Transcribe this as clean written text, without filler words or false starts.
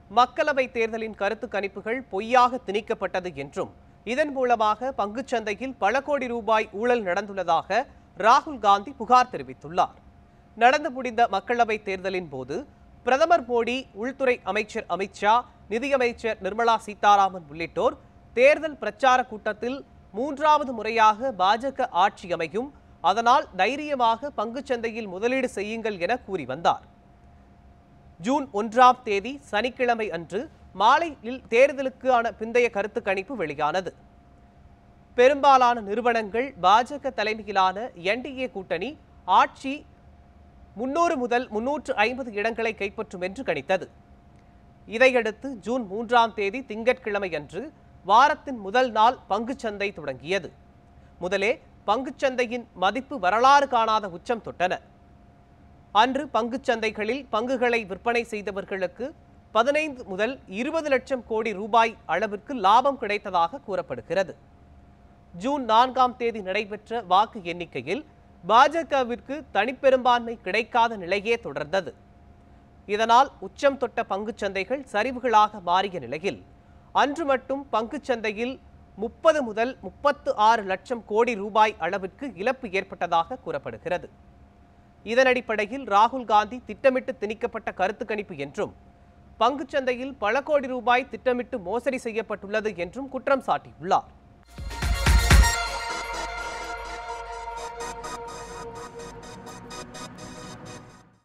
மக்களவை தேர்தலின் கருத்து கணிப்புகள் பொய்யாக திணிக்கப்பட்டது என்றும் இதன் மூலமாக பங்குச்சந்தையில் பல கோடி ரூபாய் ஊழல் நடந்துள்ளதாக ராகுல் காந்தி புகார் தெரிவித்துள்ளார். நடந்து முடிந்த மக்களவை தேர்தலின் போது பிரதமர் மோடி, உள்துறை அமைச்சர் அமித் ஷா, நிதியமைச்சர் நிர்மலா சீதாராமன் உள்ளிட்டோர் தேர்தல் பிரச்சார கூட்டத்தில் மூன்றாவது முறையாக பாஜக ஆட்சி அமையும், அதனால் தைரியமாக பங்குச்சந்தையில் முதலீடு செய்யுங்கள் என கூறி வந்தார். ஜூன் 1ஆம் தேதி சனிக்கிழமை அன்று மாலையில் தேர்தலுக்கான பிந்தைய கருத்து கணிப்பு வெளியானது. பெரும்பாலான நிறுவனங்கள் பாஜக தலைமையிலான என்டிஏ கூட்டணி ஆட்சி 300 முதல் 350 இடங்களை கைப்பற்றும் என்று கணித்தது. இதையடுத்து ஜூன் 3ஆம் தேதி திங்கட்கிழமை அன்று வாரத்தின் முதல் நாள் பங்குச்சந்தை தொடங்கியது. முதலே பங்குச்சந்தையின் மதிப்பு வரலாறு காணாத உச்சம் தொட்டன. அன்று பங்குச்சந்தைகளில் பங்குகளை விற்பனை செய்தவர்களுக்கு 15 முதல் 20 லட்சம் கோடி ரூபாய் அளவிற்கு லாபம் கிடைத்ததாக கூறப்படுகிறது. ஜூன் 4ஆம் தேதி நடைபெற்ற வாக்கு எண்ணிக்கையில் பாஜகவிற்கு தனிப்பெரும்பான்மை கிடைக்காத நிலையே தொடர்ந்தது. இதனால் உச்சம் தொட்ட பங்குச்சந்தைகள் சரிவுகளாக மாறிய நிலையில் அன்று மட்டும் பங்குச்சந்தையில் 30 முதல் 36 லட்சம் கோடி ரூபாய் அளவிற்கு இழப்பு ஏற்பட்டதாக கூறப்படுகிறது. இதன் அடிப்படையில் ராகுல் காந்தி திட்டமிட்டு திணிக்கப்பட்ட கருத்து கணிப்பு என்றும் பங்குச்சந்தையில் பல கோடி ரூபாய் திட்டமிட்டு மோசடி செய்யப்பட்டுள்ளது என்றும் குற்றம் சாட்டியுள்ளார்.